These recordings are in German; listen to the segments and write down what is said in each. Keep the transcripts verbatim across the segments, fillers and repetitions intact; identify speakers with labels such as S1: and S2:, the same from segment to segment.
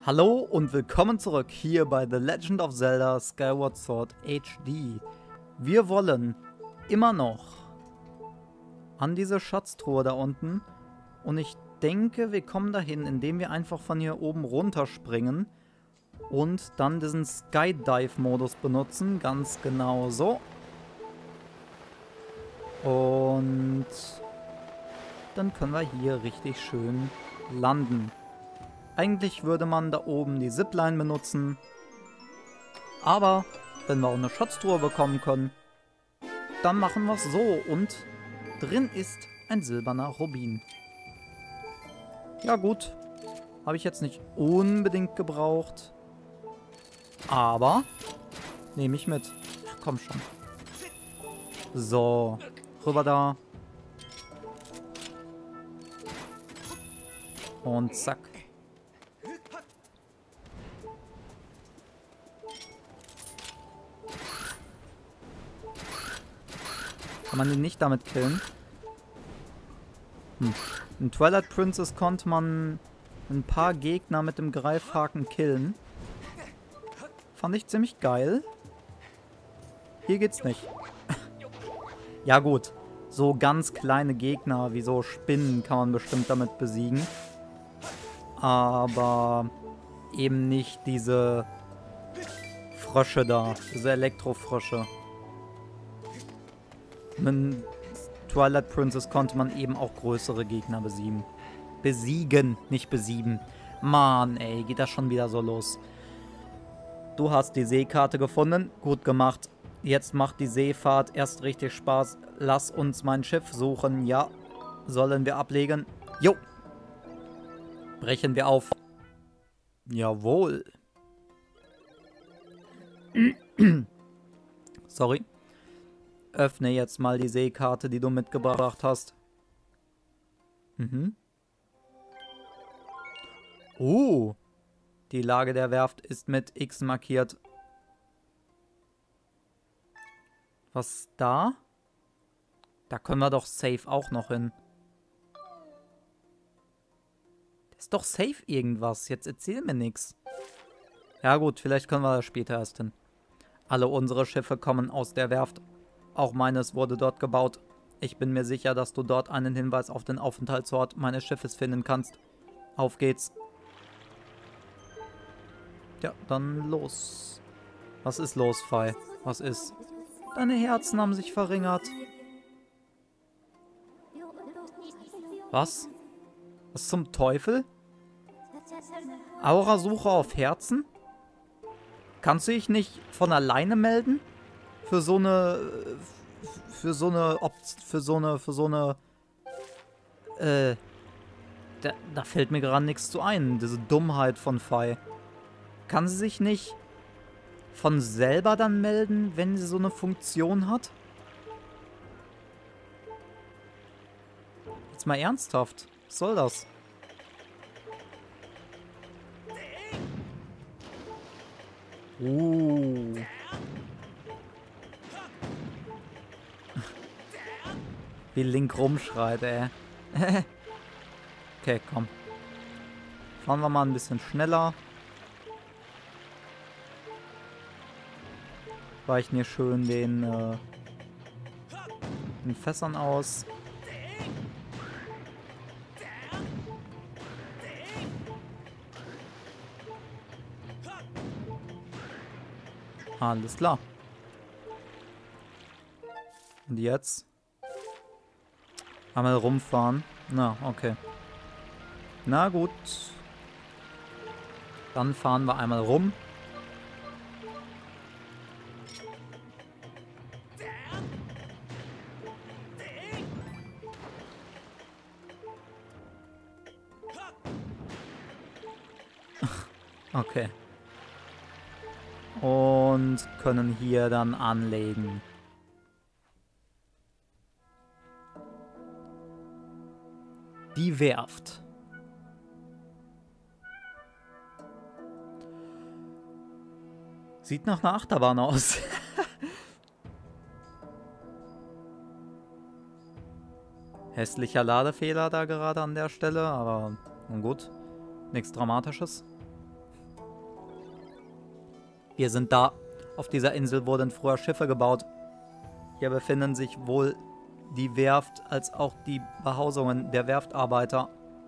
S1: Hallo und willkommen zurück hier bei The Legend of Zelda Skyward Sword H D. Wir wollen immer noch an diese Schatztruhe da unten und ich denke, wir kommen dahin, indem wir einfach von hier oben runterspringen und dann diesen Skydive-Modus benutzen, ganz genau so. Und dann können wir hier richtig schön landen. Eigentlich würde man da oben die Zipline benutzen, aber wenn wir auch eine Schatztruhe bekommen können, dann machen wir es so und drin ist ein silberner Rubin. Ja gut, habe ich jetzt nicht unbedingt gebraucht, aber nehme ich mit. Ach, komm schon. So, rüber da. Und zack. Kann man den nicht damit killen? Hm. In Twilight Princess konnte man ein paar Gegner mit dem Greifhaken killen. Fand ich ziemlich geil. Hier geht's nicht. Ja gut, so ganz kleine Gegner wie so Spinnen kann man bestimmt damit besiegen. Aber eben nicht diese Frösche da, diese Elektrofrösche. In Twilight Princess konnte man eben auch größere Gegner besiegen. Besiegen, nicht besiegen. Mann, ey, geht das schon wieder so los. Du hast die Seekarte gefunden. Gut gemacht. Jetzt macht die Seefahrt erst richtig Spaß. Lass uns mein Schiff suchen. Ja. Sollen wir ablegen? Jo. Brechen wir auf. Jawohl. Sorry. Öffne jetzt mal die Seekarte, die du mitgebracht hast. Mhm. Oh. Die Lage der Werft ist mit X markiert. Was ist da? Da können wir doch safe auch noch hin. Das ist doch safe irgendwas. Jetzt erzähl mir nichts. Ja gut, vielleicht können wir da später erst hin. Alle unsere Schiffe kommen aus der Werft. Auch meines wurde dort gebaut. Ich bin mir sicher, dass du dort einen Hinweis auf den Aufenthaltsort meines Schiffes finden kannst. Auf geht's. Ja, dann los. Was ist los, Fei? Was ist? Deine Herzen haben sich verringert. Was? Was zum Teufel? Aurasuche auf Herzen? Kannst du dich nicht von alleine melden? Für so eine, für so eine, für so eine, für so eine, äh, da, da fällt mir gerade nichts zu ein, diese Dummheit von Fei. Kann sie sich nicht von selber dann melden, wenn sie so eine Funktion hat? Jetzt mal ernsthaft, was soll das? Uh. Wie Link rumschreit, ey. Okay, komm. Fahren wir mal ein bisschen schneller. Weichen hier schön den, äh, den Fässern aus. Alles klar. Und jetzt? Einmal rumfahren. Na, okay. Na gut. Dann fahren wir einmal rum. Okay. Und können hier dann anlegen. Die Werft. Sieht nach einer Achterbahn aus. Hässlicher Ladefehler da gerade an der Stelle, aber nun gut. Nichts Dramatisches. Wir sind da. Auf dieser Insel wurden früher Schiffe gebaut. Hier befinden sich wohl die Werft als auch die Behausungen der Werftarbeiter.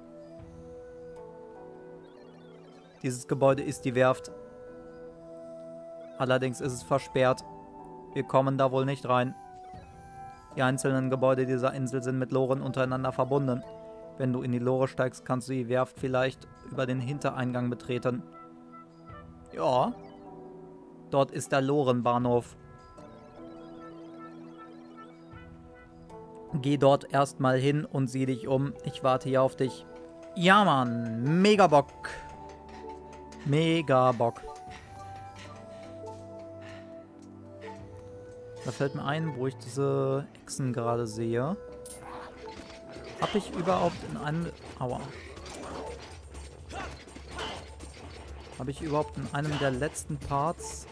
S1: Dieses Gebäude ist die Werft. Allerdings ist es versperrt. Wir kommen da wohl nicht rein. Die einzelnen Gebäude dieser Insel sind mit Loren untereinander verbunden. Wenn du in die Lore steigst, kannst du die Werft vielleicht über den Hintereingang betreten. Ja. Dort ist der Lorenbahnhof. Geh dort erstmal hin und sieh dich um. Ich warte hier auf dich. Ja, Mann. Mega Bock. Mega Bock. Da fällt mir ein, wo ich diese Echsen gerade sehe. Habe ich überhaupt in einem... Aua. Habe ich überhaupt in einem der letzten Parts...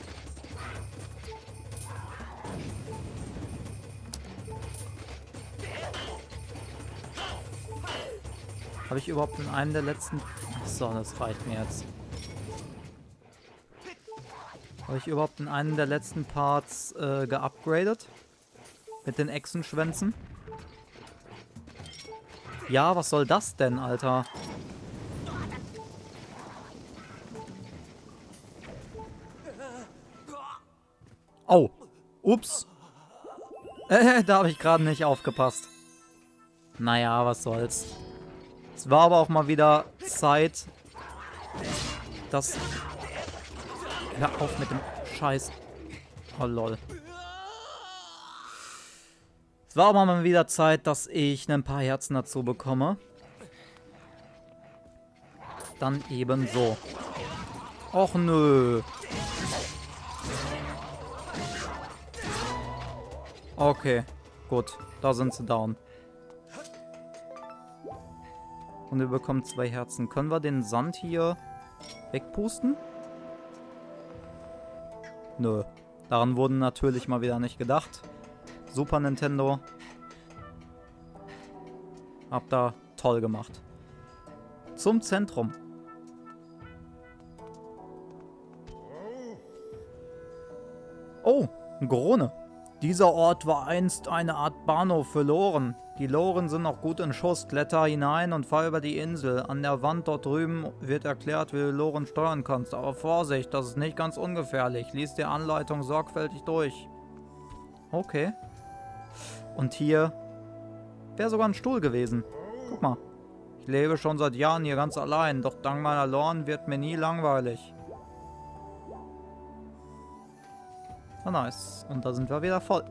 S1: Habe ich überhaupt in einem der letzten... Achso, das reicht mir jetzt. Habe ich überhaupt in einem der letzten Parts äh, geupgradet? Mit den Echsenschwänzen? Ja, was soll das denn, Alter? Oh. Ups. Äh, da habe ich gerade nicht aufgepasst. Naja, was soll's. Es war aber auch mal wieder Zeit, dass... Hör auf mit dem Scheiß. Oh, lol. Es war aber mal wieder Zeit, dass ich ein paar Herzen dazu bekomme. Dann eben so. Och, nö. Okay, gut. Da sind sie down. Und wir bekommen zwei Herzen. Können wir den Sand hier wegpusten? Nö. Daran wurden natürlich mal wieder nicht gedacht. Super Nintendo. Habt da toll gemacht. Zum Zentrum. Oh, ein Gorone. Dieser Ort war einst eine Art Bahnhof für Loren. Die Loren sind noch gut in Schuss. Kletter hinein und fahr über die Insel. An der Wand dort drüben wird erklärt, wie du Loren steuern kannst. Aber Vorsicht, das ist nicht ganz ungefährlich. Lies die Anleitung sorgfältig durch. Okay. Und hier wäre sogar ein Stuhl gewesen. Guck mal. Ich lebe schon seit Jahren hier ganz allein. Doch dank meiner Loren wird mir nie langweilig. Oh, nice. Und da sind wir wieder voll.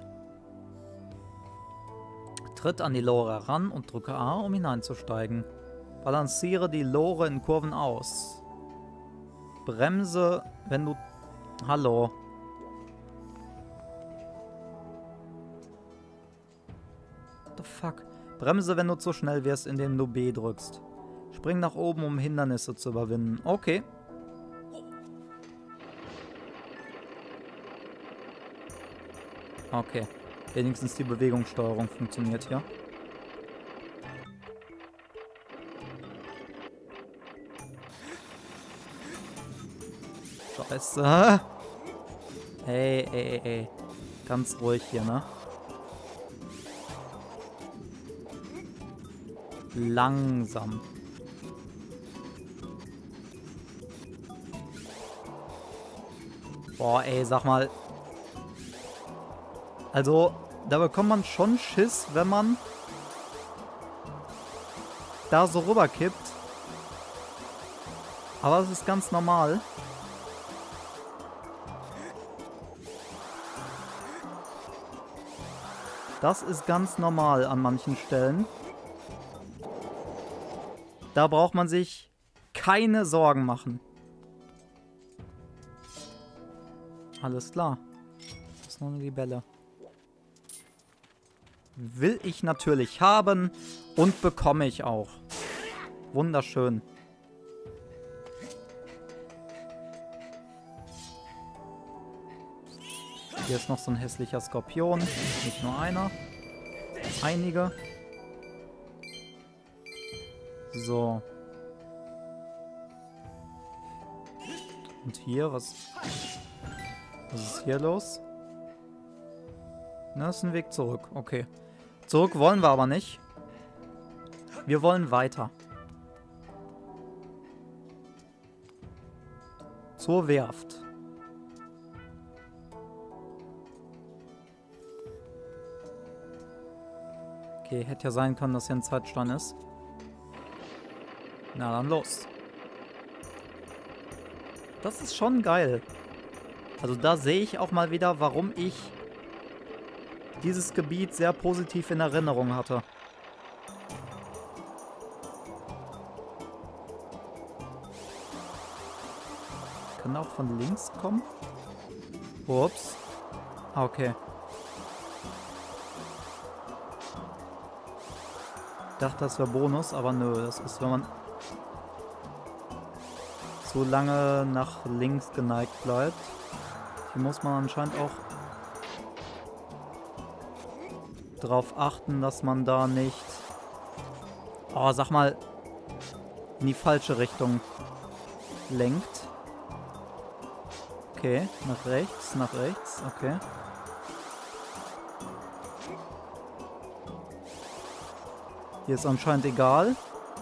S1: Tritt an die Lore ran und drücke A, um hineinzusteigen. Balanciere die Lore in Kurven aus. Bremse, wenn du... Hallo. What the fuck? Bremse, wenn du zu schnell wirst, indem du B drückst. Spring nach oben, um Hindernisse zu überwinden. Okay. Okay. Wenigstens die Bewegungssteuerung funktioniert hier. Scheiße. Ey, ey, ey, ey. Ganz ruhig hier, ne? Langsam. Boah, ey, sag mal. Also, da bekommt man schon Schiss, wenn man da so rüberkippt. Aber das ist ganz normal. Das ist ganz normal an manchen Stellen. Da braucht man sich keine Sorgen machen. Alles klar. Das ist nur eine Libelle. Will ich natürlich haben und bekomme ich auch. Wunderschön. Hier ist noch so ein hässlicher Skorpion. Nicht nur einer. Einige. So. Und hier, was... Was ist hier los? Na, das ist ein Weg zurück. Okay. Zurück wollen wir aber nicht. Wir wollen weiter. Zur Werft. Okay, hätte ja sein können, dass hier ein Zeitstein ist. Na dann los. Das ist schon geil. Also da sehe ich auch mal wieder, warum ich dieses Gebiet sehr positiv in Erinnerung hatte. Kann auch von links kommen. Ups. Ah, okay. Ich dachte, das wäre Bonus, aber nö. Das ist, wenn man so lange nach links geneigt bleibt. Hier muss man anscheinend auch darauf achten, dass man da nicht, oh, sag mal, in die falsche Richtung lenkt. Okay, nach rechts, nach rechts, okay. Hier ist anscheinend egal.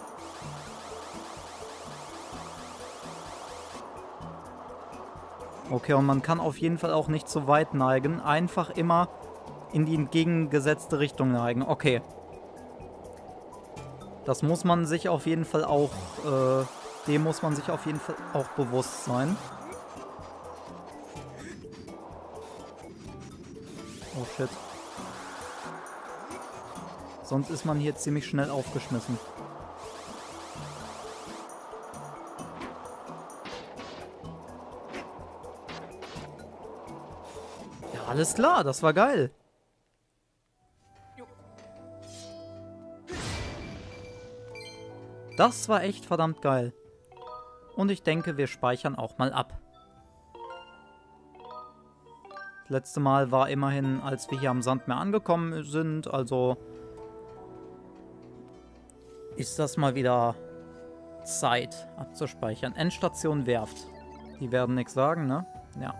S1: Okay, und man kann auf jeden Fall auch nicht zu weit neigen. Einfach immer in die entgegengesetzte Richtung neigen. Okay. Das muss man sich auf jeden Fall auch, äh, dem muss man sich auf jeden Fall auch bewusst sein. Oh shit. Sonst ist man hier ziemlich schnell aufgeschmissen. Ja, alles klar, das war geil. Das war echt verdammt geil. Und ich denke, wir speichern auch mal ab. Das letzte Mal war immerhin, als wir hier am Sandmeer angekommen sind, also ist das mal wieder Zeit abzuspeichern. Endstation Werft. Die werden nichts sagen, ne? Ja.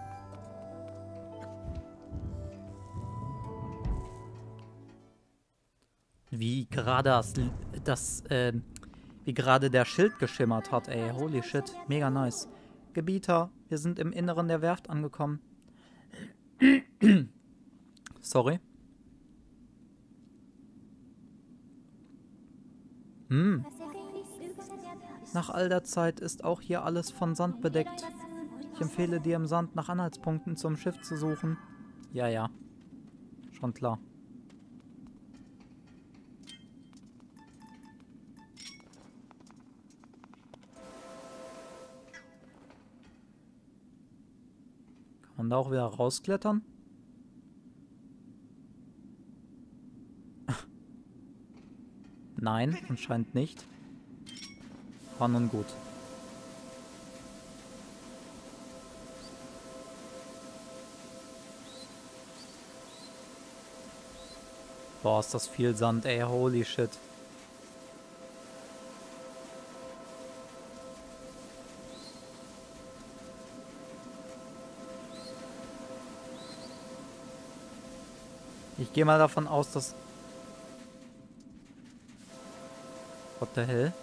S1: Wie gerade das, das äh, wie gerade der Schild geschimmert hat, ey. Holy shit. Mega nice. Gebieter, wir sind im Inneren der Werft angekommen. Sorry. Hm. Nach all der Zeit ist auch hier alles von Sand bedeckt. Ich empfehle dir im Sand nach Anhaltspunkten zum Schiff zu suchen. Ja, ja. Schon klar. Kann man da auch wieder rausklettern? Nein, anscheinend nicht. War nun gut. Boah, ist das viel Sand, ey. Holy shit. Ich gehe mal davon aus, dass... What the hell?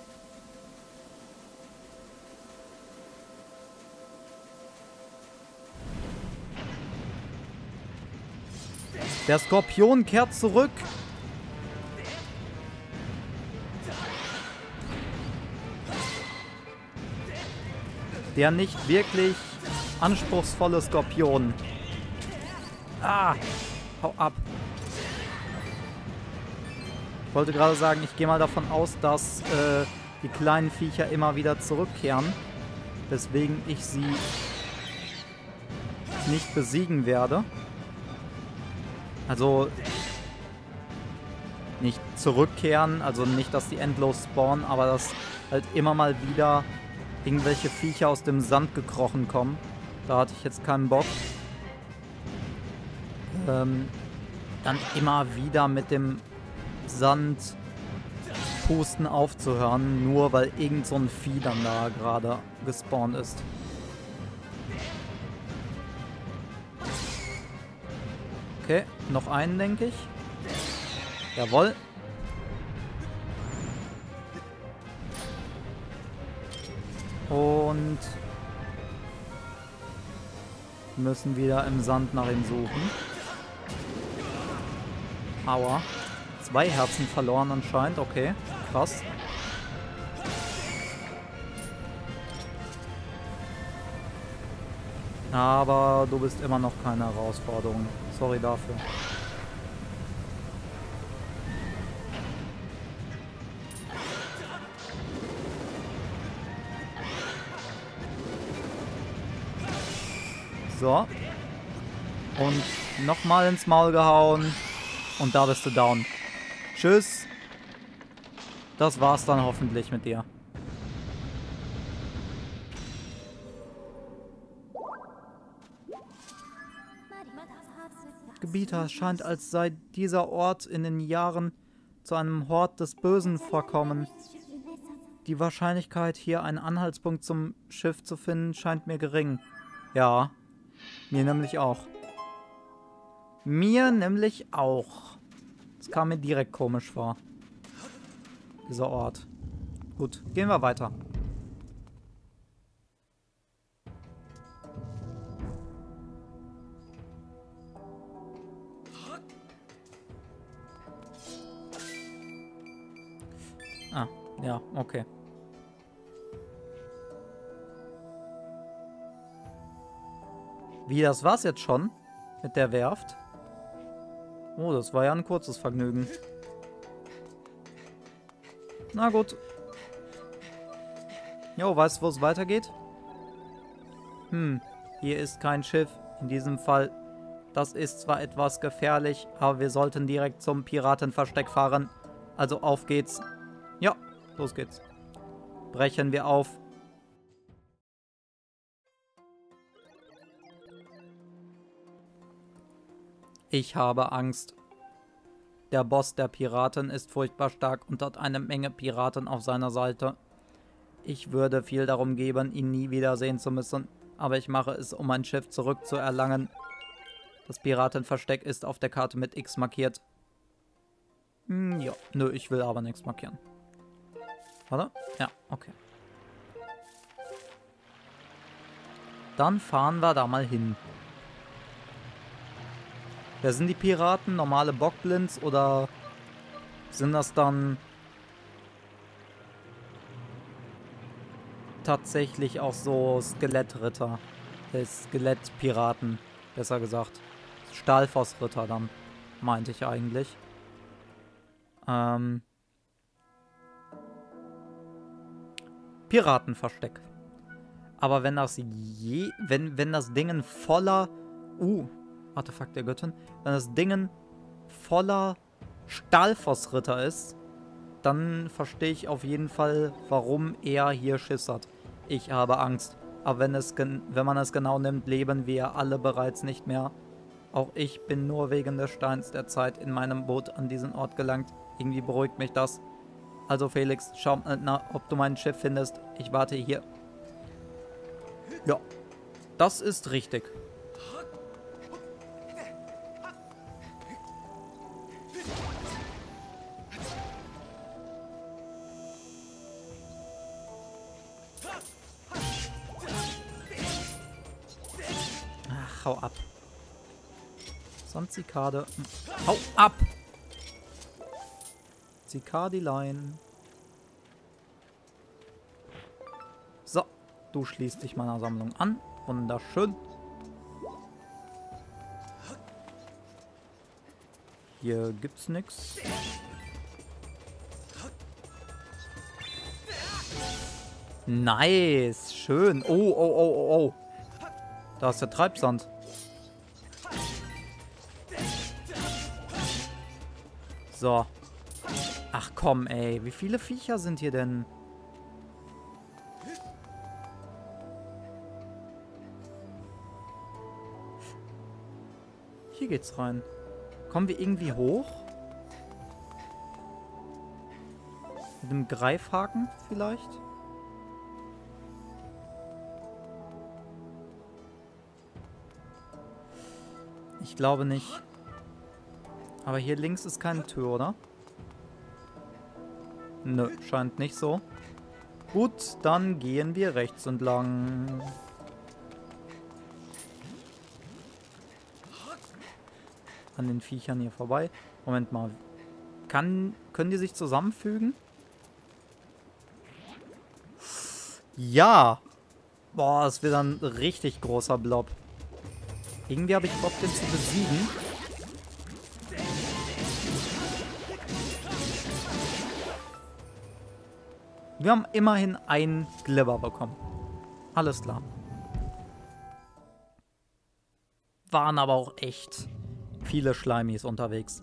S1: Der Skorpion kehrt zurück. Der nicht wirklich anspruchsvolle Skorpion. Ah, hau ab. Ich wollte gerade sagen, ich gehe mal davon aus, dass äh, die kleinen Viecher immer wieder zurückkehren. Weswegen ich sie nicht besiegen werde. Also nicht zurückkehren, also nicht, dass die endlos spawnen, aber dass halt immer mal wieder irgendwelche Viecher aus dem Sand gekrochen kommen. Da hatte ich jetzt keinen Bock. Ähm, dann immer wieder mit dem Sand pusten aufzuhören, nur weil irgend so ein Vieh dann da gerade gespawnt ist. Okay, noch einen, denke ich. Jawohl. Und müssen wieder im Sand nach ihm suchen. Aua. Zwei Herzen verloren anscheinend. Okay, krass. Aber du bist immer noch keine Herausforderung. Sorry dafür. So. Und nochmal ins Maul gehauen. Und da bist du down. Tschüss. Das war's dann hoffentlich mit dir. Gebieter, es scheint, als sei dieser Ort in den Jahren zu einem Hort des Bösen verkommen. Die Wahrscheinlichkeit, hier einen Anhaltspunkt zum Schiff zu finden, scheint mir gering. Ja, mir nämlich auch. Mir nämlich auch. Das kam mir direkt komisch vor. Dieser Ort. Gut, gehen wir weiter. Ah, ja, okay. Wie, das war's jetzt schon? Mit der Werft? Oh, das war ja ein kurzes Vergnügen. Na gut. Jo, weißt du, wo es weitergeht? Hm, hier ist kein Schiff. In diesem Fall. Das ist zwar etwas gefährlich, aber wir sollten direkt zum Piratenversteck fahren. Also auf geht's. Ja, los geht's. Brechen wir auf. Ich habe Angst. Der Boss der Piraten ist furchtbar stark und hat eine Menge Piraten auf seiner Seite. Ich würde viel darum geben, ihn nie wiedersehen zu müssen, aber ich mache es, um mein Schiff zurückzuerlangen. Das Piratenversteck ist auf der Karte mit X markiert. Hm, ja, nö, ich will aber nichts markieren. Warte? Ja, okay. Dann fahren wir da mal hin. Wer sind die Piraten? Normale Bockblinds oder sind das dann tatsächlich auch so Skelettritter? Äh, Skelettpiraten, besser gesagt. Stahlfossritter dann, meinte ich eigentlich. Ähm... Piratenversteck. Aber wenn das je... Wenn, wenn das Ding voller... Uh... Artefakt der Göttin. Wenn das Ding voller Stahlfossritter ist, dann verstehe ich auf jeden Fall, warum er hier Schiss hat. Ich habe Angst. Aber wenn, es wenn man es genau nimmt, leben wir alle bereits nicht mehr. Auch ich bin nur wegen des Steins der Zeit in meinem Boot an diesen Ort gelangt. Irgendwie beruhigt mich das. Also Felix, schau mal, ob du mein Schiff findest. Ich warte hier. Ja, das ist richtig. Hau ab. Sonst Zikade. Hau ab! Zikadilein. So, du schließt dich meiner Sammlung an. Wunderschön. Hier gibt's nichts. Nice, schön. Oh, oh, oh, oh, oh. Da ist der Treibsand. So. Ach komm, ey. Wie viele Viecher sind hier denn? Hier geht's rein. Kommen wir irgendwie hoch? Mit dem Greifhaken vielleicht? Ich glaube nicht. Aber hier links ist keine Tür, oder? Nö, scheint nicht so. Gut, dann gehen wir rechts entlang. An den Viechern hier vorbei. Moment mal. Kann, können die sich zusammenfügen? Ja! Boah, das wird ein richtig großer Blob. Irgendwie habe ich Bock, den zu besiegen. Wir haben immerhin einen Glibber bekommen. Alles klar. Waren aber auch echt viele Schleimis unterwegs.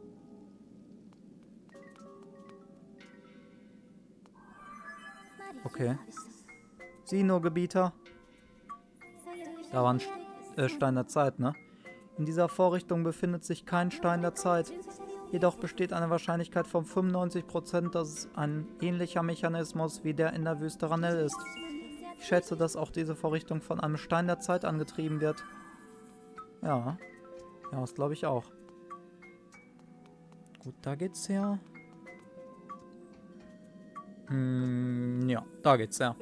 S1: Okay. Sino-Gebieter. Da war ein äh, Stein der Zeit, ne? In dieser Vorrichtung befindet sich kein Stein der Zeit. Jedoch besteht eine Wahrscheinlichkeit von fünfundneunzig Prozent, dass es ein ähnlicher Mechanismus wie der in der Wüste Ranell ist. Ich schätze, dass auch diese Vorrichtung von einem Stein der Zeit angetrieben wird. Ja. Ja, das glaube ich auch. Gut, da geht's her. Hm, ja, da geht's her.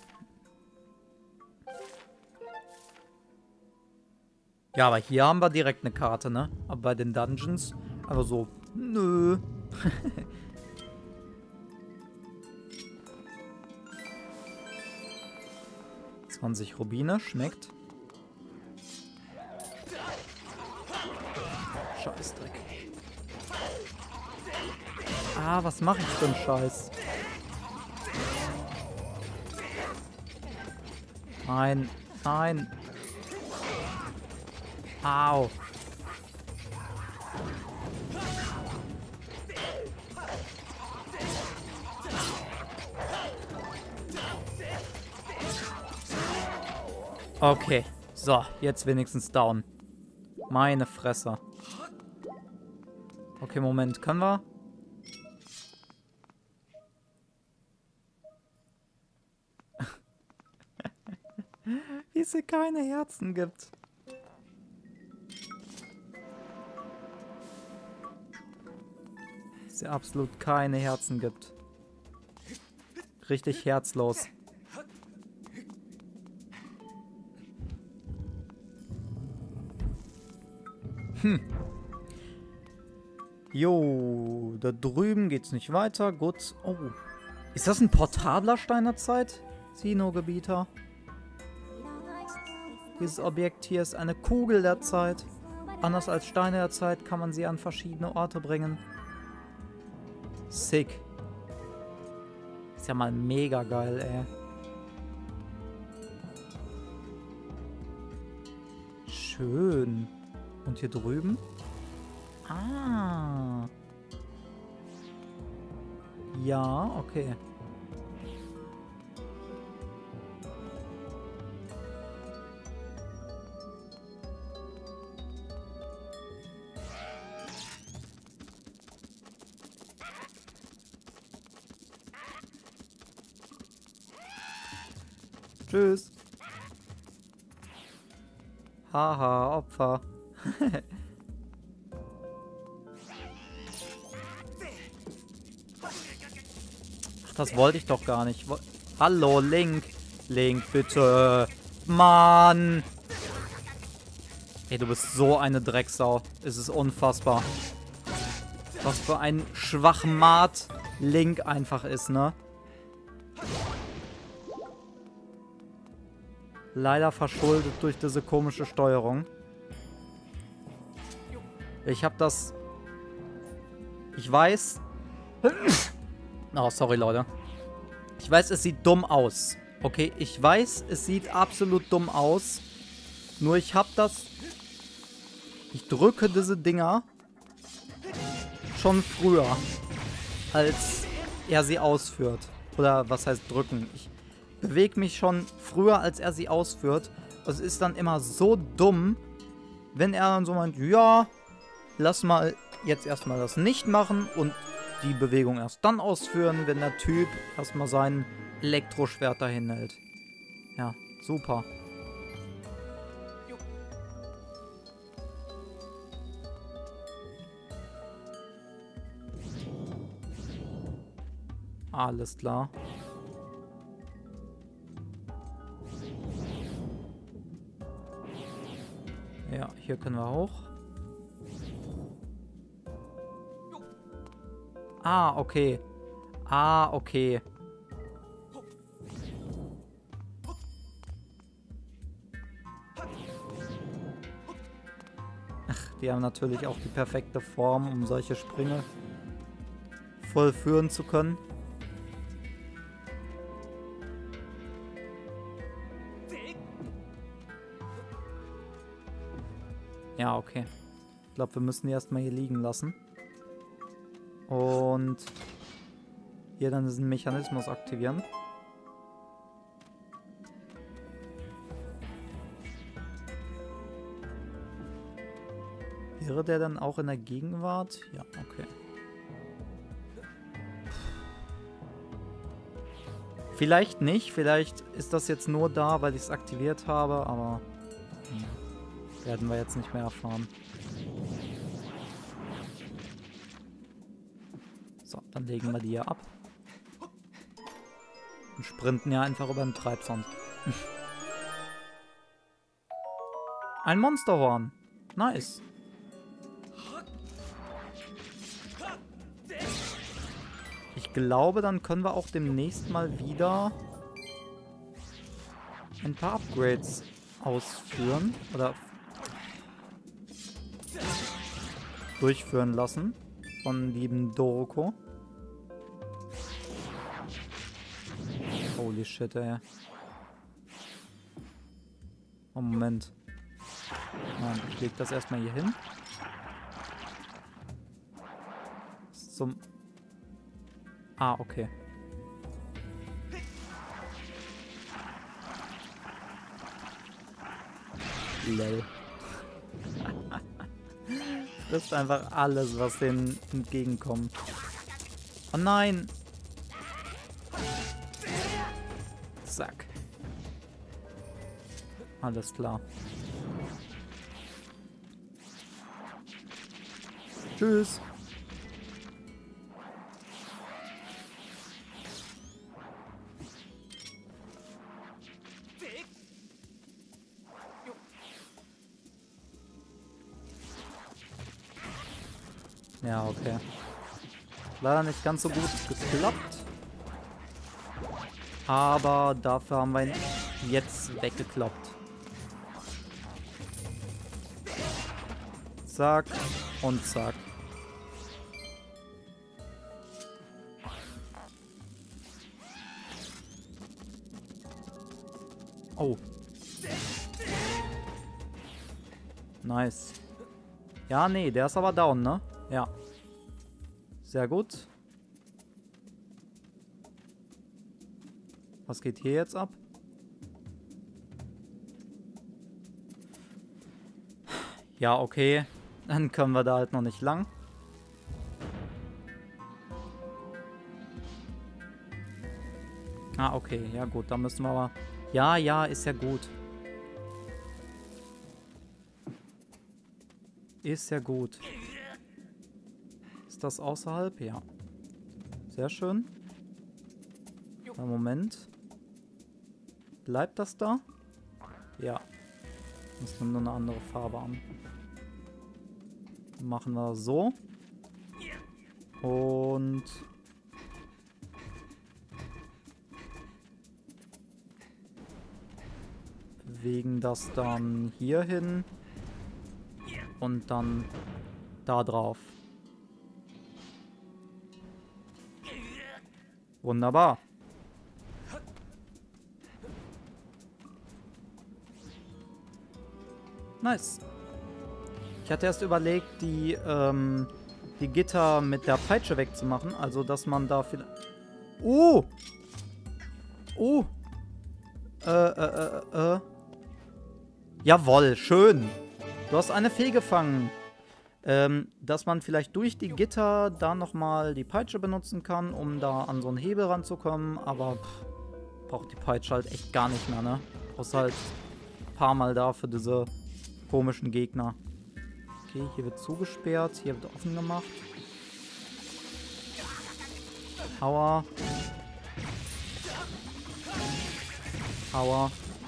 S1: Ja, aber hier haben wir direkt eine Karte, ne? Aber bei den Dungeons, aber so, nö. zwanzig Rubine, schmeckt. Scheißdreck. Ah, was mache ich für einen Scheiß? Nein, nein. Au. Okay, so, jetzt wenigstens down. Meine Fresse. Okay, Moment, können wir? Wie es hier keine Herzen gibt. Es hier absolut keine Herzen gibt. Richtig herzlos. Hm. Jo, da drüben geht's nicht weiter. Gut. Oh. Ist das ein portabler Stein der Zeit? Sino-Gebieter. Dieses Objekt hier ist eine Kugel der Zeit. Anders als Steine der Zeit kann man sie an verschiedene Orte bringen. Sick. Ist ja mal mega geil, ey. Schön. Und hier drüben? Ah. Ja, okay. Tschüss. Haha, Opfer. Ach, das wollte ich doch gar nicht. Wo Hallo, Link. Link, bitte. Mann. Ey, du bist so eine Drecksau. Es ist unfassbar. Was für ein Schwachmat Link einfach ist, ne? Leider verschuldet durch diese komische Steuerung. Ich habe das... Ich weiß... Oh, sorry, Leute. Ich weiß, es sieht dumm aus. Okay, ich weiß, es sieht absolut dumm aus. Nur ich habe das... Ich drücke diese Dinger schon früher, als er sie ausführt. Oder was heißt drücken? Ich bewege mich schon früher, als er sie ausführt. Es ist dann immer so dumm, wenn er dann so meint, ja, lass mal jetzt erstmal das nicht machen und die Bewegung erst dann ausführen, wenn der Typ erstmal sein Elektroschwert dahin hält. Ja, super. Alles klar. Ja, hier können wir hoch. Ah, okay. Ah, okay. Ach, die haben natürlich auch die perfekte Form, um solche Sprünge vollführen zu können. Ja, okay. Ich glaube, wir müssen die erstmal hier liegen lassen. Und hier dann diesen Mechanismus aktivieren. Wäre der dann auch in der Gegenwart? Ja, okay. Vielleicht nicht. Vielleicht ist das jetzt nur da, weil ich es aktiviert habe, aber hm, werden wir jetzt nicht mehr erfahren. So, dann legen wir die hier ab. Und sprinten ja einfach über den Treibsand. Ein Monsterhorn. Nice. Ich glaube, dann können wir auch demnächst mal wieder ein paar Upgrades ausführen. Oder durchführen lassen. Von lieben Doroko. Holy shit, ey. Oh, Moment. Nein, ich leg das erstmal hier hin. Zum... Ah, okay. Lol. Das ist einfach alles, was denen entgegenkommt. Oh nein! Zack. Alles klar. Tschüss. Ja, okay. Leider nicht ganz so gut geklappt. Aber dafür haben wir ihn jetzt weggekloppt. Zack und zack. Oh. Nice. Ja, nee, der ist aber down, ne? Ja. Sehr gut. Was geht hier jetzt ab? Ja, okay. Dann können wir da halt noch nicht lang. Ah, okay. Ja, gut. Da müssen wir aber... Ja, ja, ist ja gut. Ist ja gut. Ist das außerhalb? Ja. Sehr schön. Na, Moment. Bleibt das da? Ja. Das nimmt nur eine andere Farbe an. Machen wir so. Und... bewegen das dann hier hin. Und dann da drauf. Wunderbar. Nice. Ich hatte erst überlegt, die, ähm, die Gitter mit der Peitsche wegzumachen. Also, dass man da vielleicht... Oh! Oh! Äh, äh, äh, äh. Jawohl, schön. Du hast eine Fee gefangen. Ähm, dass man vielleicht durch die Gitter da nochmal die Peitsche benutzen kann, um da an so einen Hebel ranzukommen. Aber pff, braucht die Peitsche halt echt gar nicht mehr, ne? Außer halt ein paar Mal da für diese komischen Gegner. Okay, hier wird zugesperrt, hier wird offen gemacht. Aua. Aua.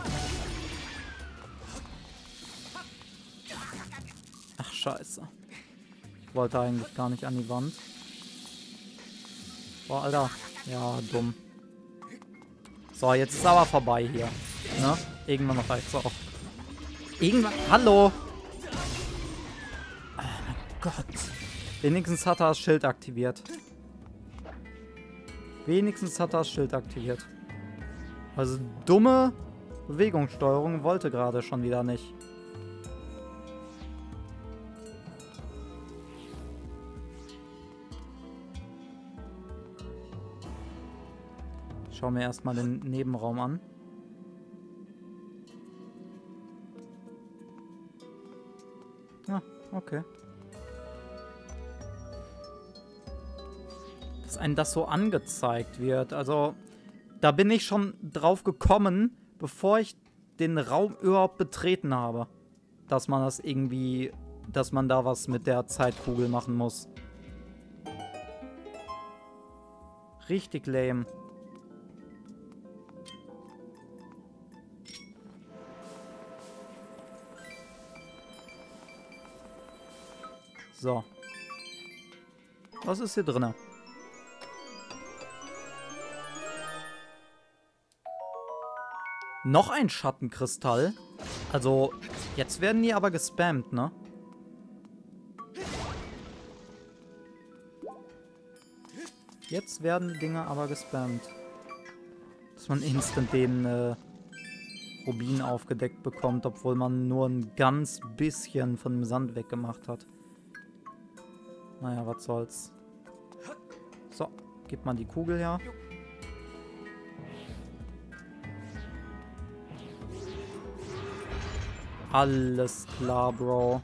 S1: Ach, scheiße. Ich wollte eigentlich gar nicht an die Wand. Boah, Alter. Ja, dumm. So, jetzt ist aber vorbei hier. Ne? Irgendwann noch reicht's auch. Irgendwann... Hallo! Oh mein Gott. Wenigstens hat er das Schild aktiviert. Wenigstens hat er das Schild aktiviert. Also dumme Bewegungssteuerung wollte gerade schon wieder nicht. Ich schau mir erstmal den Nebenraum an. Ah, okay. Dass einem das so angezeigt wird. Also, da bin ich schon drauf gekommen, bevor ich den Raum überhaupt betreten habe. Dass man das irgendwie, dass man da was mit der Zeitkugel machen muss. Richtig lame. So. Was ist hier drin? Noch ein Schattenkristall. Also, jetzt werden die aber gespammt, ne? Jetzt werden die Dinger aber gespammt. Dass man instant den äh, Rubin aufgedeckt bekommt, obwohl man nur ein ganz bisschen von dem Sand weggemacht hat. Naja, was soll's. So, gib mal die Kugel her. Alles klar, Bro.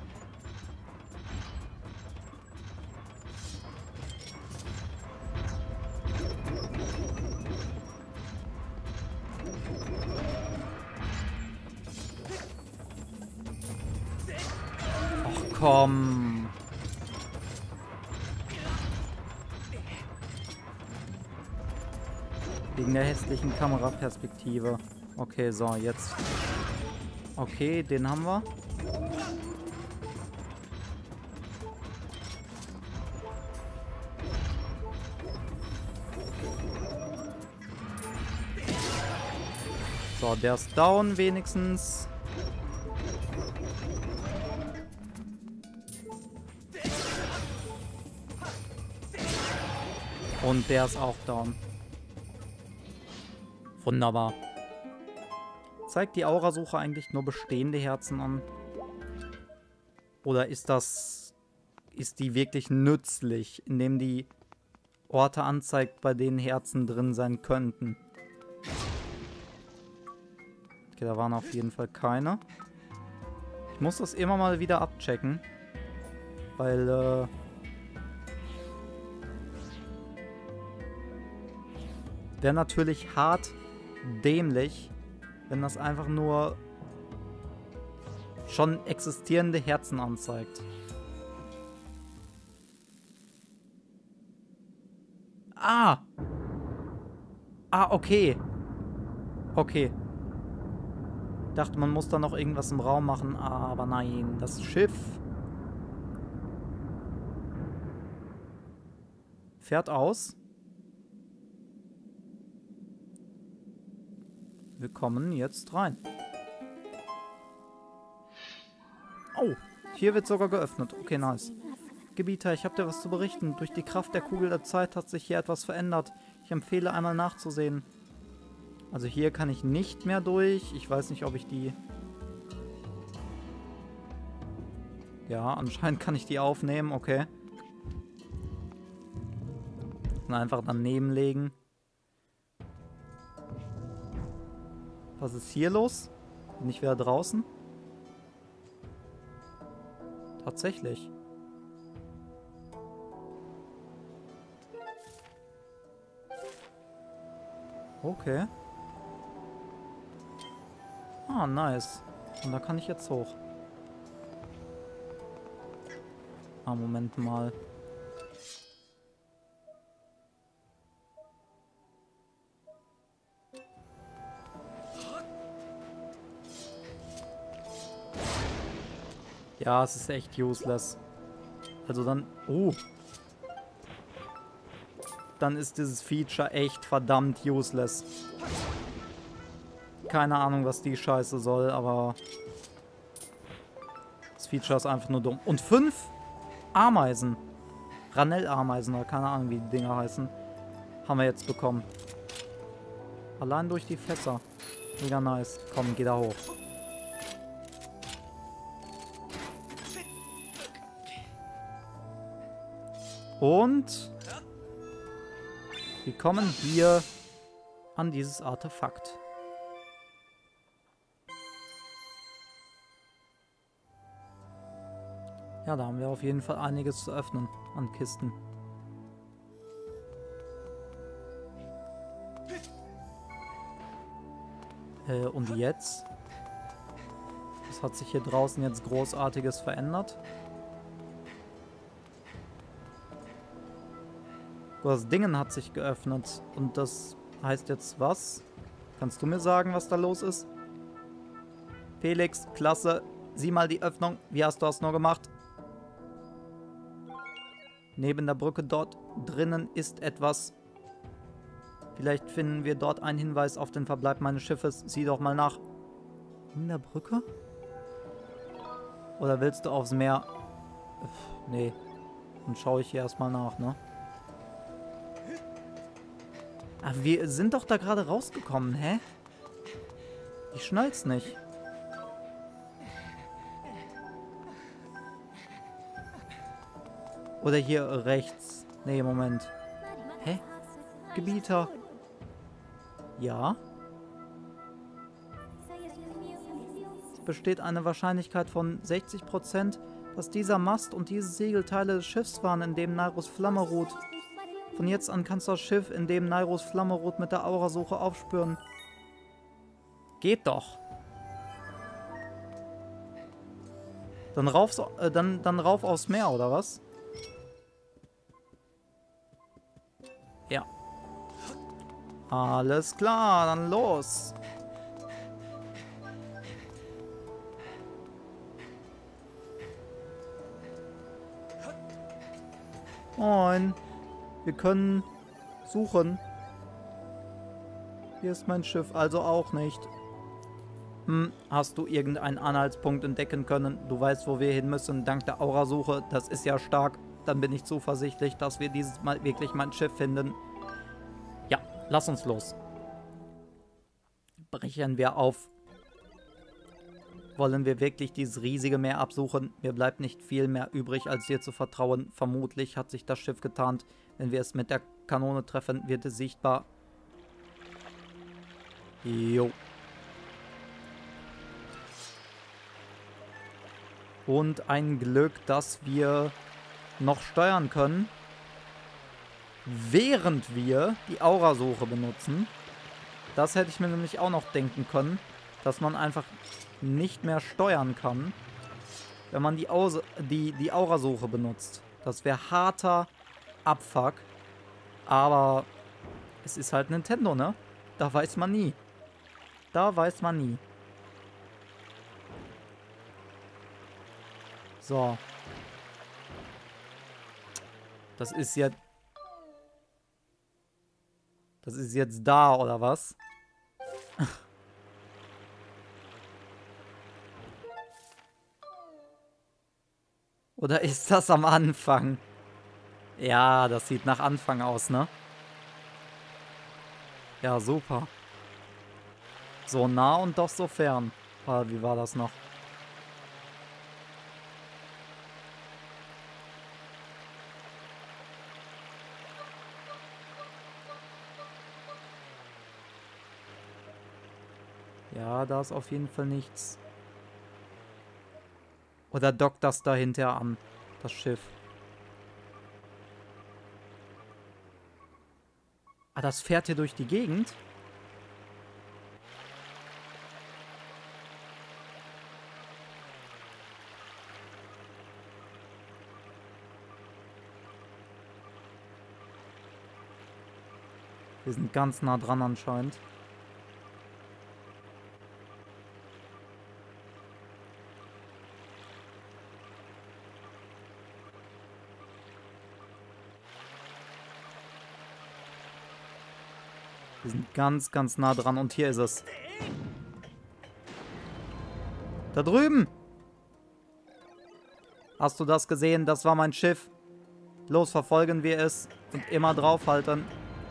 S1: Ach komm. Wegen der hässlichen Kameraperspektive. Okay, so, jetzt. Okay, den haben wir. So, der ist down wenigstens. Und der ist auch down. Wunderbar. Zeigt die Aurasuche eigentlich nur bestehende Herzen an? Oder ist das... ist die wirklich nützlich, indem die Orte anzeigt, bei denen Herzen drin sein könnten? Okay, da waren auf jeden Fall keine. Ich muss das immer mal wieder abchecken. Weil, äh... wäre natürlich hart dämlich, wenn das einfach nur schon existierende Herzen anzeigt. Ah! Ah, okay. Okay. Dachte, man muss da noch irgendwas im Raum machen, aber nein. Das Schiff fährt aus. Wir kommen jetzt rein. Oh, hier wird sogar geöffnet. Okay, nice. Gebieter, ich habe dir was zu berichten. Durch die Kraft der Kugel der Zeit hat sich hier etwas verändert. Ich empfehle einmal nachzusehen. Also hier kann ich nicht mehr durch. Ich weiß nicht, ob ich die... Ja, anscheinend kann ich die aufnehmen. Okay. Und einfach daneben legen. Was ist hier los? Bin ich wieder draußen? Tatsächlich. Okay. Ah, nice. Und da kann ich jetzt hoch. Ah, Moment mal. Ja, es ist echt useless. Also dann... Oh. Dann ist dieses Feature echt verdammt useless. Keine Ahnung, was die Scheiße soll, aber... Das Feature ist einfach nur dumm. Und fünf Ameisen. Ranell-Ameisen oder keine Ahnung, wie die Dinger heißen. Haben wir jetzt bekommen. Allein durch die Fässer. Mega nice. Komm, geh da hoch. Und wir kommen hier an dieses Artefakt. Ja, da haben wir auf jeden Fall einiges zu öffnen an Kisten. Äh, und jetzt? Was hat sich hier draußen jetzt Großartiges verändert? Das Dingen hat sich geöffnet. Und das heißt jetzt was? Kannst du mir sagen, was da los ist? Felix, klasse. Sieh mal die Öffnung. Wie hast du das nur gemacht? Neben der Brücke dort drinnen ist etwas. Vielleicht finden wir dort einen Hinweis auf den Verbleib meines Schiffes. Sieh doch mal nach. In der Brücke? Oder willst du aufs Meer? Pff, nee. Dann schaue ich hier erstmal nach, ne? Ah, wir sind doch da gerade rausgekommen, hä? Ich schnall's nicht. Oder hier rechts. Nee, Moment. Hä? Gebieter. Ja. Es besteht eine Wahrscheinlichkeit von sechzig Prozent, dass dieser Mast und diese Segel Teile des Schiffs waren, in dem Nairos Flamme ruht. Von jetzt an kannst du das Schiff, in dem Nairos Flamme ruht, mit der Aurasuche aufspüren. Geht doch. Dann rauf, äh, dann, dann rauf aufs Meer, oder was? Ja. Alles klar, dann los. Moin. Wir können suchen. Hier ist mein Schiff, also auch nicht. Hm, hast du irgendeinen Anhaltspunkt entdecken können? Du weißt, wo wir hin müssen, dank der Aurasuche. Das ist ja stark. Dann bin ich zuversichtlich, dass wir dieses Mal wirklich mein Schiff finden. Ja, lass uns los. Brechen wir auf. Wollen wir wirklich dieses riesige Meer absuchen? Mir bleibt nicht viel mehr übrig, als dir zu vertrauen. Vermutlich hat sich das Schiff getarnt. Wenn wir es mit der Kanone treffen, wird es sichtbar. Jo. Und ein Glück, dass wir noch steuern können, während wir die Aurasuche benutzen. Das hätte ich mir nämlich auch noch denken können, dass man einfach nicht mehr steuern kann, wenn man die, Aus die, die Aurasuche benutzt. Das wäre harter Abfuck. Aber es ist halt Nintendo, ne? Da weiß man nie. Da weiß man nie. So. Das ist jetzt... Das ist jetzt da, oder was? Oder ist das am Anfang? Ja, das sieht nach Anfang aus, ne? Ja, super. So nah und doch so fern. Ah, wie war das noch? Ja, da ist auf jeden Fall nichts. Oder dockt das dahinter an, das Schiff? Ah, das fährt hier durch die Gegend? Wir sind ganz nah dran anscheinend. Wir sind ganz, ganz nah dran und hier ist es. Da drüben! Hast du das gesehen? Das war mein Schiff. Los, verfolgen wir es und immer draufhalten.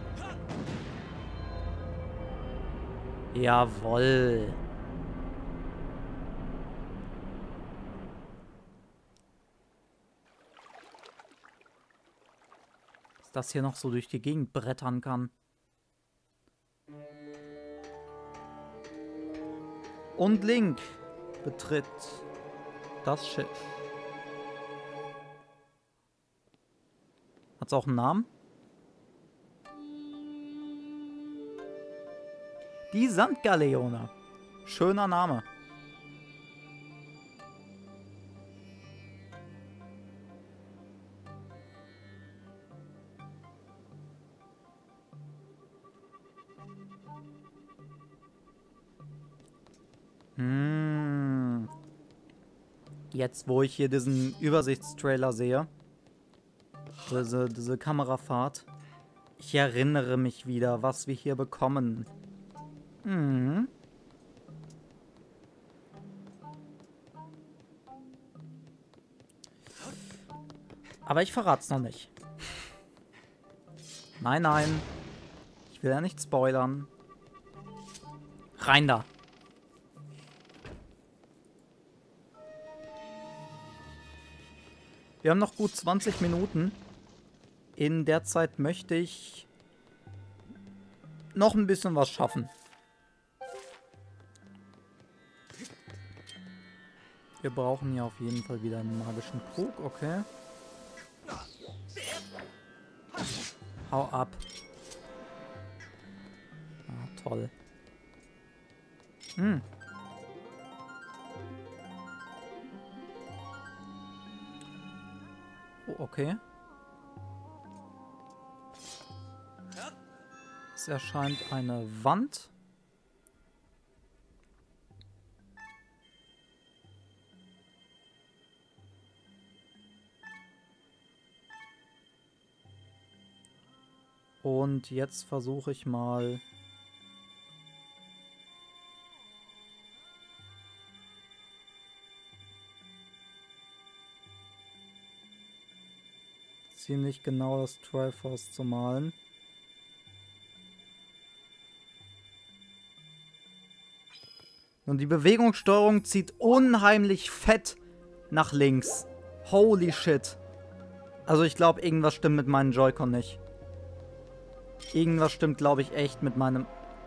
S1: Jawohl. Dass das hier noch so durch die Gegend brettern kann. Und Link betritt das Schiff. Hat's auch einen Namen? Die Sandgaleone. Schöner Name. Hm. Jetzt, wo ich hier diesen Übersichtstrailer sehe, diese, diese Kamerafahrt, ich erinnere mich wieder, was wir hier bekommen. Hm. Aber ich verrate es noch nicht. Nein, nein. Ich will ja nicht spoilern. Rein da. Wir haben noch gut zwanzig Minuten. In der Zeit möchte ich noch ein bisschen was schaffen. Wir brauchen hier auf jeden Fall wieder einen magischen Krug, okay. Hau ab. Ah, toll. Hm. Oh, okay. Es erscheint eine Wand. Und jetzt versuche ich mal... ziemlich genau das Triforce zu malen. Und die Bewegungssteuerung zieht unheimlich fett nach links. Holy shit. Also ich glaube, irgendwas stimmt mit meinem Joy-Con nicht. Irgendwas stimmt, glaube ich, echt mit meinem...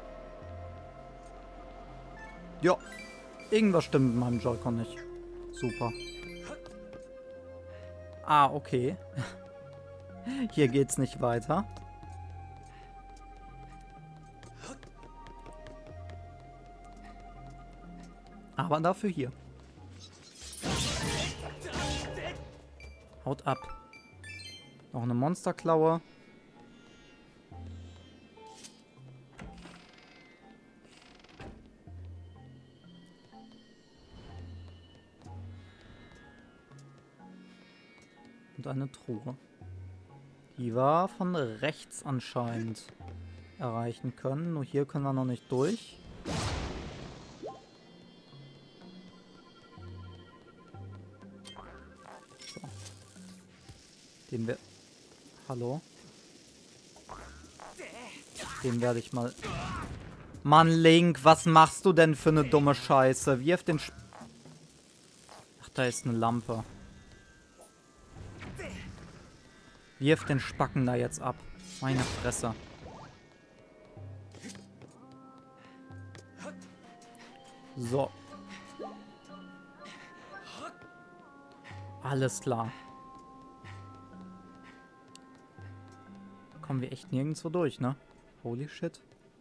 S1: Ja, irgendwas stimmt mit meinem Joy-Con nicht. Super. Ah, okay. Hier geht's nicht weiter. Aber dafür hier. Haut ab. Noch eine Monsterklaue. Und eine Truhe. Die wir von rechts anscheinend erreichen können. Nur hier können wir noch nicht durch. So. Den wir... Hallo? Den werde ich mal... Mann, Link, was machst du denn für eine dumme Scheiße? Wirf den... Sp Ach, da ist eine Lampe. Wirf den Spacken da jetzt ab. Meine Fresse. So. Alles klar. Kommen wir echt nirgendwo durch, ne? Holy shit.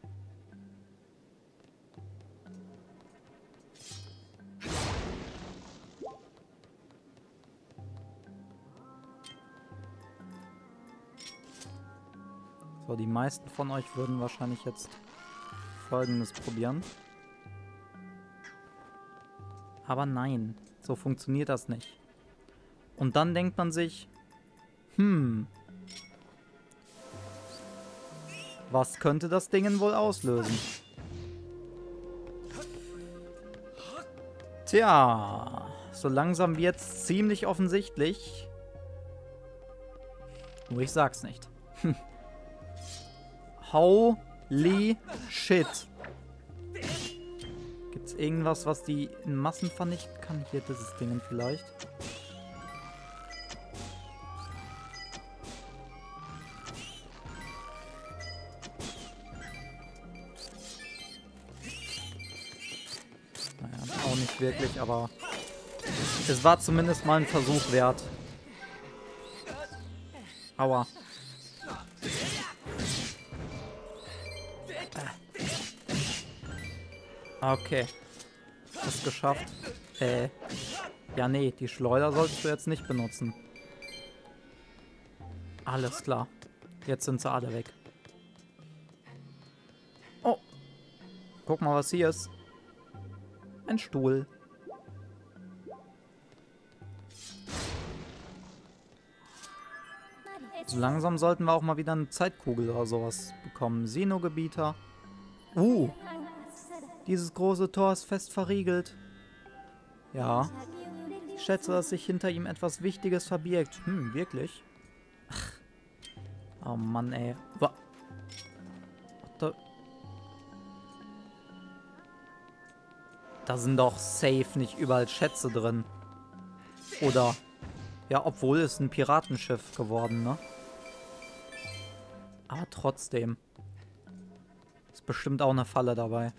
S1: So, die meisten von euch würden wahrscheinlich jetzt Folgendes probieren. Aber nein, so funktioniert das nicht. Und dann denkt man sich, hm, Was könnte das Ding wohl auslösen? Tja, so langsam wird's ziemlich offensichtlich. Nur ich sag's nicht. Holy shit. Gibt's irgendwas, was die in Massen vernichten kann? Hier, dieses Ding vielleicht. Naja, auch nicht wirklich, aber es war zumindest mal ein Versuch wert. Aua. Okay. Ist geschafft. Äh. Ja, nee, die Schleuder solltest du jetzt nicht benutzen. Alles klar. Jetzt sind sie alle weg. Oh. Guck mal, was hier ist. Ein Stuhl. So langsam sollten wir auch mal wieder eine Zeitkugel oder sowas bekommen. Sino-Gebieter. Uh. Dieses große Tor ist fest verriegelt. Ja. Ich schätze, dass sich hinter ihm etwas Wichtiges verbirgt. Hm, wirklich? Ach. Oh Mann, ey. Wa da, da sind doch safe nicht überall Schätze drin. Oder... Ja, obwohl es ein Piratenschiff geworden, ne? Aber trotzdem. Ist bestimmt auch eine Falle dabei.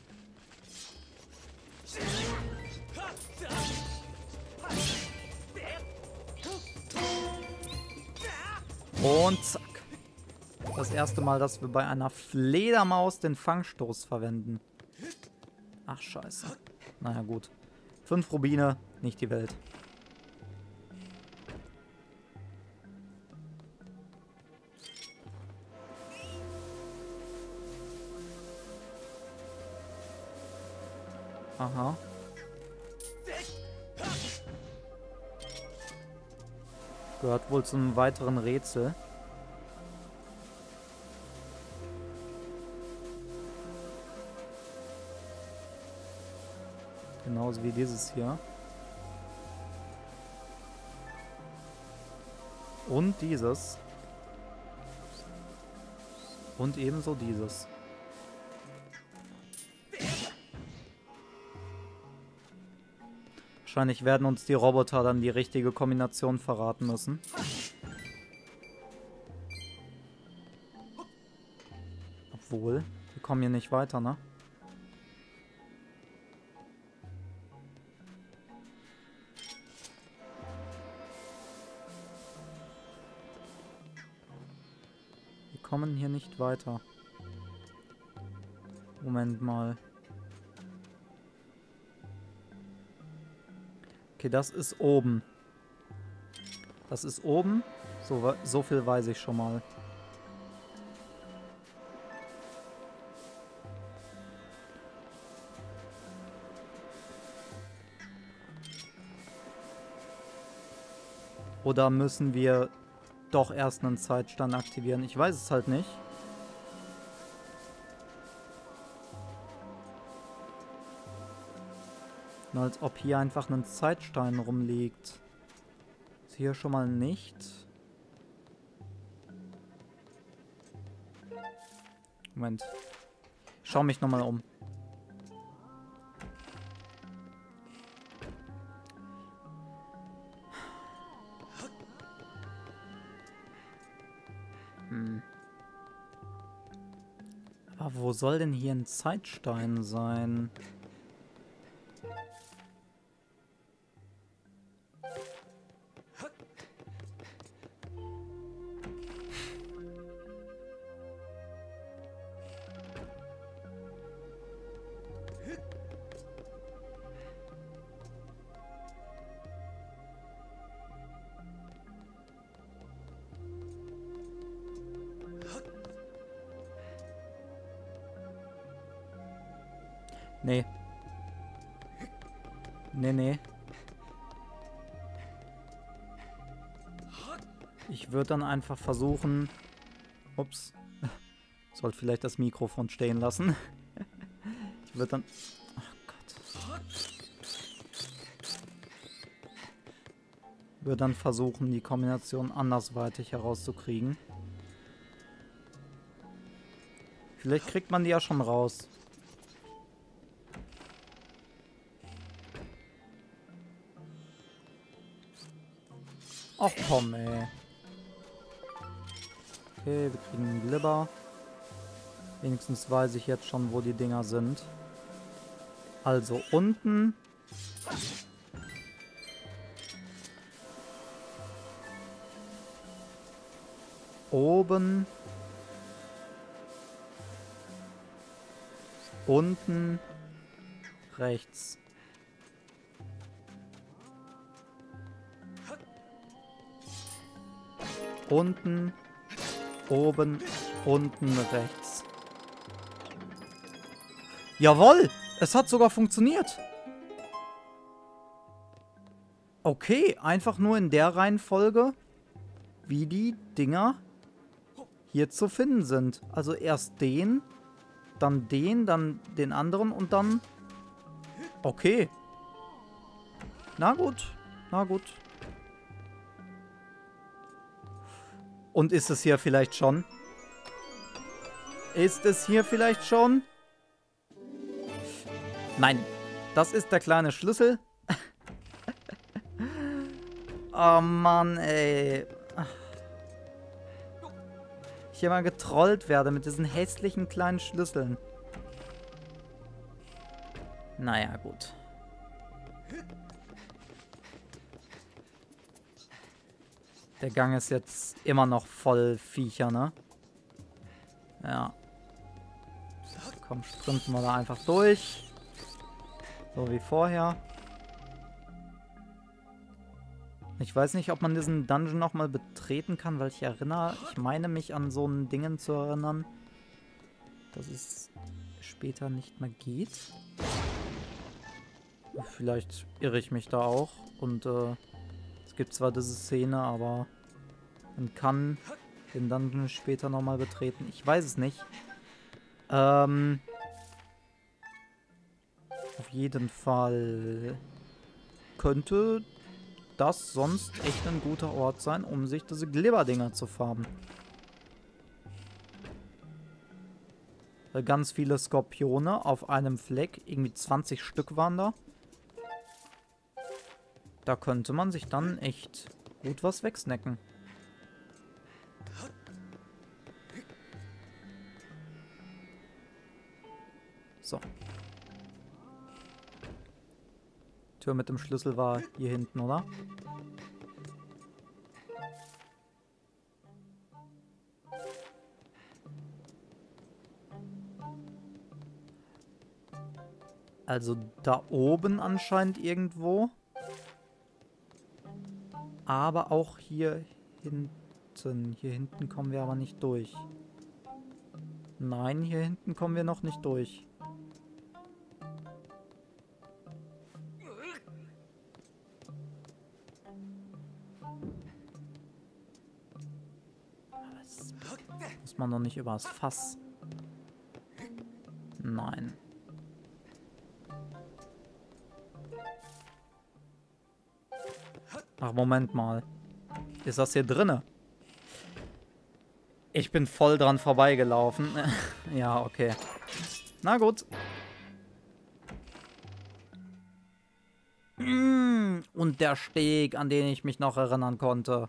S1: Und zack. Das erste Mal, dass wir bei einer Fledermaus den Fangstoß verwenden. Ach, scheiße. Naja, gut. Fünf Rubine, nicht die Welt. Aha. Gehört wohl zu einem weiteren Rätsel. Genauso wie dieses hier. Und dieses. Und ebenso dieses. Wahrscheinlich werden uns die Roboter dann die richtige Kombination verraten müssen. Obwohl, wir kommen hier nicht weiter, ne? Wir kommen hier nicht weiter. Moment mal. Okay, das ist oben. Das ist oben. So, so viel weiß ich schon mal. Oder müssen wir doch erst einen Zeitstand aktivieren? Ich weiß es halt nicht. Nur als ob hier einfach ein Zeitstein rumliegt. Ist hier schon mal nicht. Moment. Ich schau mich nochmal um. Hm. Aber wo soll denn hier ein Zeitstein sein? Nee. Nee, nee. Ich würde dann einfach versuchen... Ups. Sollte vielleicht das Mikrofon stehen lassen. Ich würde dann... Ach Gott. Würde dann versuchen, die Kombination andersweitig herauszukriegen. Vielleicht kriegt man die ja schon raus. Ach komm, ey. Okay, wir kriegen einen Glibber. Wenigstens weiß ich jetzt schon, wo die Dinger sind. Also unten. Oben. Unten. Rechts. Unten. Oben. Unten. Rechts. Jawohl! Es hat sogar funktioniert. Okay, einfach nur in der Reihenfolge, wie die Dinger hier zu finden sind. Also erst den, dann den, dann den anderen und dann... Okay. Na gut, na gut. Und ist es hier vielleicht schon? Ist es hier vielleicht schon? Nein, das ist der kleine Schlüssel. Oh Mann, ey. Ich immer getrollt werde mit diesen hässlichen kleinen Schlüsseln. Naja, gut. Der Gang ist jetzt immer noch voll Viecher, ne? Ja. Komm, sprinten wir da einfach durch. So wie vorher. Ich weiß nicht, ob man diesen Dungeon nochmal betreten kann, weil ich erinnere, ich meine mich an so ein Dingen zu erinnern, dass es später nicht mehr geht. Vielleicht irre ich mich da auch. Und äh, es gibt zwar diese Szene, aber man kann den Dungeon später nochmal betreten. Ich weiß es nicht. Ähm... Auf jeden Fall könnte das sonst echt ein guter Ort sein, um sich diese Glibberdinger zu farmen. Ganz viele Skorpione auf einem Fleck, irgendwie zwanzig Stück waren da. Da könnte man sich dann echt gut was wegsnacken. So. Tür mit dem Schlüssel war hier hinten, oder? Also da oben anscheinend irgendwo. Aber auch hier hinten. Hier hinten kommen wir aber nicht durch. Nein, hier hinten kommen wir noch nicht durch. Muss man noch nicht übers Fass. Nein. Ach, Moment mal. Ist das hier drinne? Ich bin voll dran vorbeigelaufen. Ja, okay. Na gut. Und der Steg, an den ich mich noch erinnern konnte.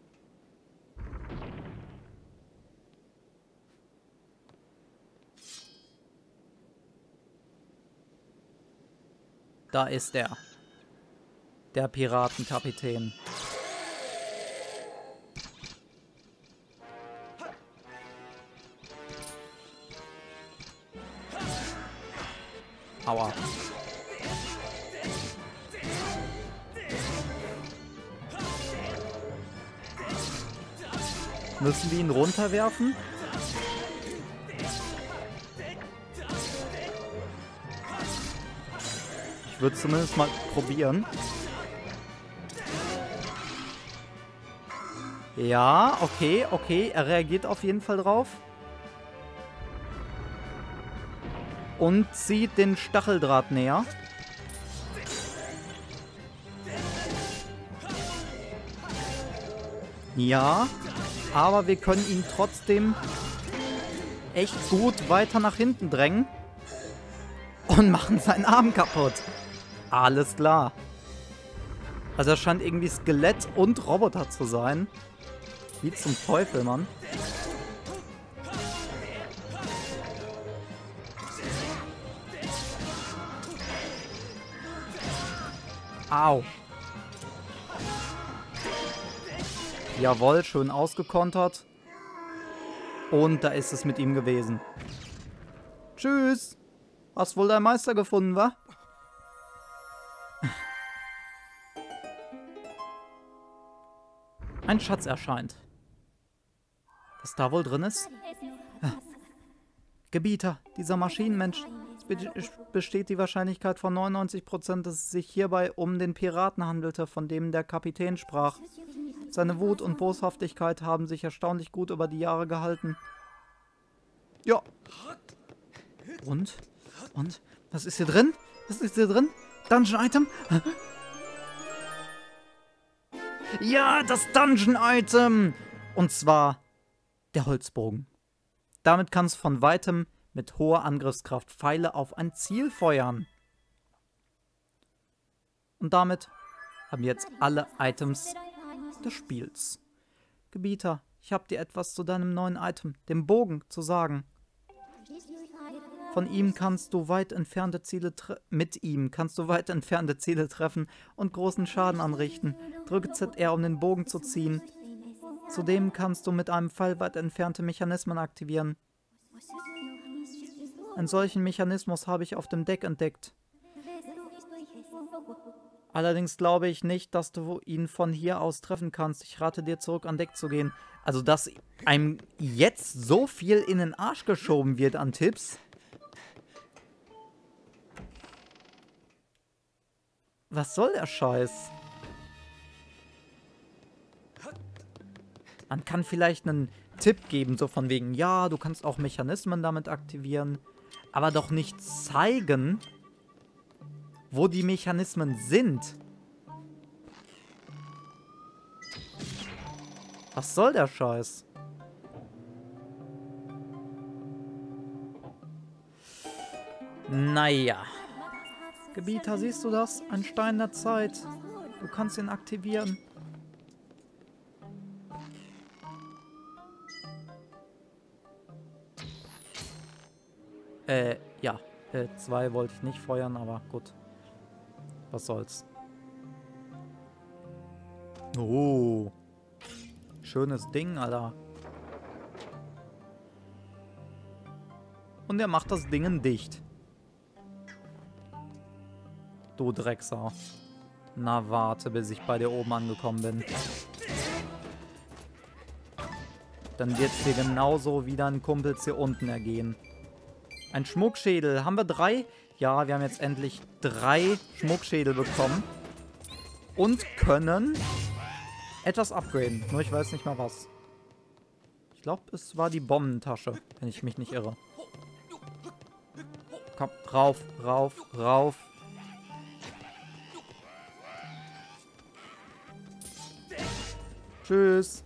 S1: Da ist er. Der Piratenkapitän. Aua. Müssen wir ihn runterwerfen? Ich würde zumindest mal probieren. Ja, okay, okay. Er reagiert auf jeden Fall drauf. und zieht den Stacheldraht näher. Ja, aber wir können ihn trotzdem echt gut weiter nach hinten drängen und machen seinen Arm kaputt. Alles klar. Also er scheint irgendwie Skelett und Roboter zu sein. Wie zum Teufel, Mann. Au. Jawohl, schön ausgekontert. Und da ist es mit ihm gewesen. Tschüss. Hast wohl dein Meister gefunden, wa? Ein Schatz erscheint. Was da wohl drin ist? Gebieter, dieser Maschinenmensch. Es besteht die Wahrscheinlichkeit von neunundneunzig Prozent, dass es sich hierbei um den Piraten handelte, von dem der Kapitän sprach. Seine Wut und Boshaftigkeit haben sich erstaunlich gut über die Jahre gehalten. Ja. Und? Und? Was ist hier drin? Was ist hier drin? Dungeon Item? Ja, das Dungeon Item! Und zwar der Holzbogen. Damit kannst du von weitem mit hoher Angriffskraft Pfeile auf ein Ziel feuern. Und damit haben wir jetzt alle Items des Spiels. Gebieter, ich habe dir etwas zu deinem neuen Item, dem Bogen, zu sagen. Von ihm kannst du weit entfernte Ziele tre- mit ihm kannst du weit entfernte Ziele treffen und großen Schaden anrichten. Drücke Z R, um den Bogen zu ziehen. Zudem kannst du mit einem Pfeil weit entfernte Mechanismen aktivieren. Einen solchen Mechanismus habe ich auf dem Deck entdeckt. Allerdings glaube ich nicht, dass du ihn von hier aus treffen kannst. Ich rate dir, zurück an Deck zu gehen. Also, dass einem jetzt so viel in den Arsch geschoben wird an Tipps. Was soll der Scheiß? Man kann vielleicht einen Tipp geben, so von wegen, ja, du kannst auch Mechanismen damit aktivieren, aber doch nicht zeigen, wo die Mechanismen sind. Was soll der Scheiß? Naja. Gebieter, siehst du das? Ein Stein der Zeit. Du kannst ihn aktivieren. Äh, ja. Äh, zwei wollte ich nicht feuern, aber gut. Was soll's. Oh. Schönes Ding, Alter. Und er macht das Ding dicht. Du Drecksau. Na, warte, bis ich bei dir oben angekommen bin. Dann wird es dir genauso wie deinen Kumpels hier unten ergehen. Ein Schmuckschädel. Haben wir drei? Ja, wir haben jetzt endlich drei Schmuckschädel bekommen. Und können etwas upgraden. Nur ich weiß nicht mal was. Ich glaube, es war die Bombentasche, wenn ich mich nicht irre. Komm, rauf, rauf, rauf. Tschüss.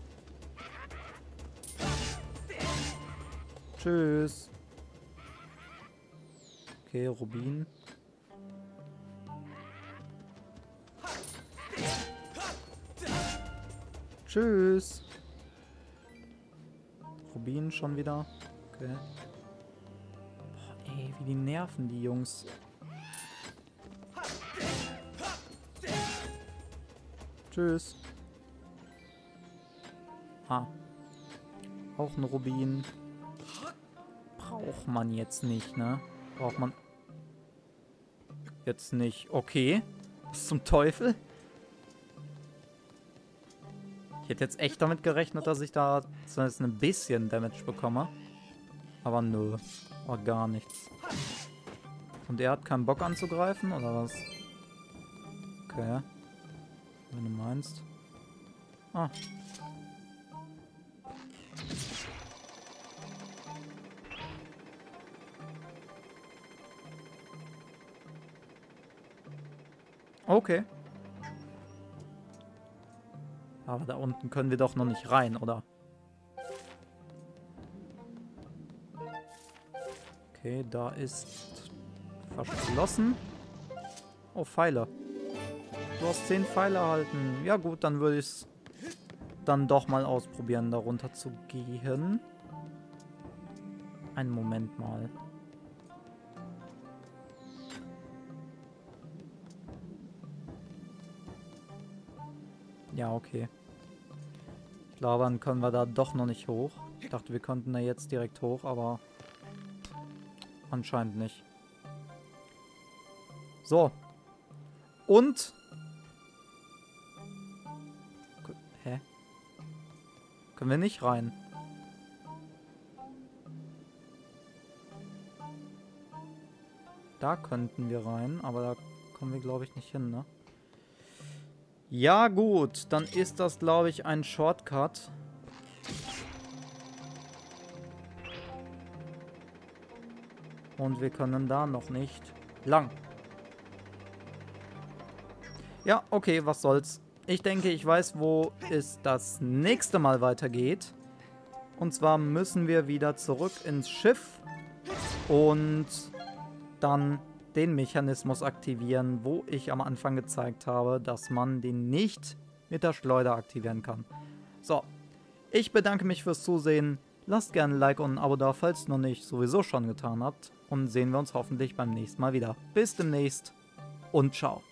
S1: Tschüss. Okay, Rubin. Tschüss. Rubin schon wieder. Okay. Boah, ey, wie die nerven, die Jungs. Tschüss. Ah. Auch ein Rubin. Braucht man jetzt nicht, ne? Braucht man jetzt nicht. Okay. Was zum Teufel? Ich hätte jetzt echt damit gerechnet, dass ich da zumindest ein bisschen Damage bekomme. Aber nö. War gar nichts. Und er hat keinen Bock anzugreifen, oder was? Okay. Wenn du meinst. Ah. Okay. Aber da unten können wir doch noch nicht rein, oder? Okay, da ist verschlossen. Oh, Pfeile. Du hast zehn Pfeile erhalten. Ja gut, dann würde ich es dann doch mal ausprobieren, da runter zu gehen. Einen Moment mal. Ja, okay. Ich glaube, dann können wir da doch noch nicht hoch. Ich dachte, wir könnten da jetzt direkt hoch, aber anscheinend nicht. So. Und... Hä? Können wir nicht rein? Da könnten wir rein, aber da kommen wir, glaube ich, nicht hin, ne? Ja, gut. Dann ist das, glaube ich, ein Shortcut. Und wir können da noch nicht lang. Ja, okay, was soll's. Ich denke, ich weiß, wo es das nächste Mal weitergeht. Und zwar müssen wir wieder zurück ins Schiff und dann den Mechanismus aktivieren, wo ich am Anfang gezeigt habe, dass man den nicht mit der Schleuder aktivieren kann. So, ich bedanke mich fürs Zusehen. Lasst gerne ein Like und ein Abo da, falls ihr noch nicht sowieso schon getan habt. Und sehen wir uns hoffentlich beim nächsten Mal wieder. Bis demnächst und ciao.